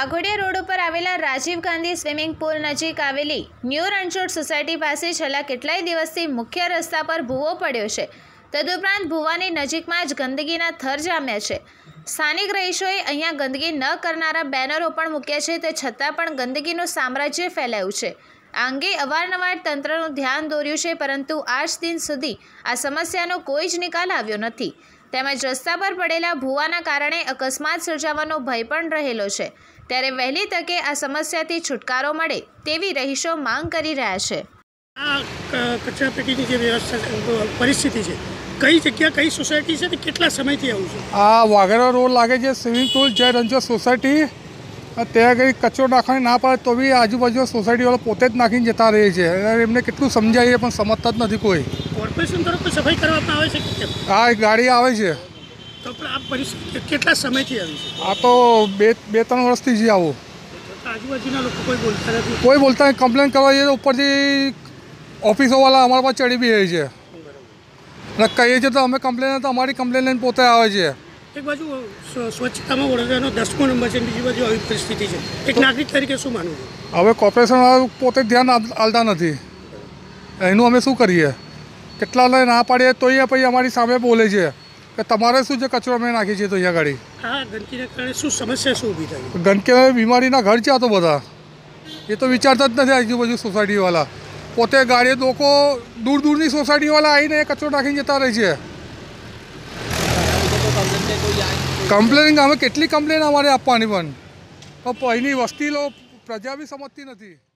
Waghodia road ઉપર આવેલા Rajiv Gandhi swimming pool નજીક આવેલી ન્યૂ રણછોડ સોસાયટી પાસે છેલ્લા કેટલાય દિવસથી મુખ્ય રસ્તા પર ભૂવો પડ્યો છે। તદુપરાંત ભૂવાની નજીકમાં જ ગંદકીના થર જામ્યા છે। સ્થાનિક રહીશોએ અહીંયા ગંદકી ન કરનારા બેનરો પણ મૂક્યા છે, તે છતાં પણ ગંદકીનું સામ્રાજ્ય ફેલાયું છે। આ અંગે અવારનવાર તંત્રનું ધ્યાન દોર્યું છે, પરંતુ આજ દિન સુધી આ સમસ્યાનો કોઈ જ નિકાલ આવ્યો નથી। તેમજ રસ્તા પર પડેલા ભૂવાના કારણે અકસ્માત સર્જાવાનો ભય પણ રહેલો છે। ત્યારે વહેલી તકે આ સમસ્યાથી છુટકારો મળે તેવી રહીશો માંગ કરી રહ્યા છે। આ કચરાપેટીની જે વ્યવસ્થા પરિસ્થિતિ છે, કઈ જગ્યા કઈ સોસાયટી છે, કેટલા સમયથી આવું છે? આ વાઘેરા રોડ લાગે છે સ્વિમિંગ પુલ જય રણછોડ સોસાયટી। ત્યાં કંઈ કચરો નાખવાની ના પાડે તો બી આજુબાજુ સોસાયટીવાળા પોતે જ નાખીને જતા રહે છે। એમને કેટલું સમજાવીએ પણ સમજતા જ નથી કોઈ। કોર્પોરેશન તરફથી સફાઈ કરવામાં આવે છે કે કેમ? હા, એક ગાડી આવે છે। તો પણ આ પરિસ્થિતિ કેટલા સમયથી આવી છે? આ તો બે ત્રણ વર્ષથી જ આવું। આજુબાજુના લોકો કોઈ બોલતા નથી? કોઈ બોલતા નહીં। કમ્પ્લેન કરવા જઈએ તો ઉપરથી ઓફિસોવાળા અમારા પાસે ચડી બી રહે છે અને કહીએ છીએ તો અમે કમ્પ્લેન તો અમારી કમ્પ્લેન લઈને પોતે આવે છે। એક બાજુ સ્વચ્છતામાં વડોદરાનો 10મો નંબર છે, બીજી બાજુ આવી પરિસ્થિતિ છે। એક નાગરિક તરીકે શું માનવું છે? હવે કોર્પોરેશન પોતે ધ્યાન આપતા નથી, એનું અમે શું કરીએ? કેટલા ના પાડીએ તો અહીંયા પછી અમારી સામે બોલે છે કે તમારે શું છે, કચરો અમે નાખીએ છીએ તો અહીંયા ગાડી। આ ગંદકીના કારણે શું સમસ્યા શું ઊભી થાય? ગંદકી બીમારીના ઘર છે આ તો બધા, એ તો વિચારતા જ નથી। આજુબાજુ સોસાયટીવાળા પોતે ગાડીએ લોકો દૂર દૂરની સોસાયટીવાળા આવીને કચરો નાખીને જતા રહે છે। કમ્પ્લેન અમે કેટલી કમ્પ્લેન અમારે આપવાની પણ અહીંની વસ્તી પ્રજા બી સમજતી નથી।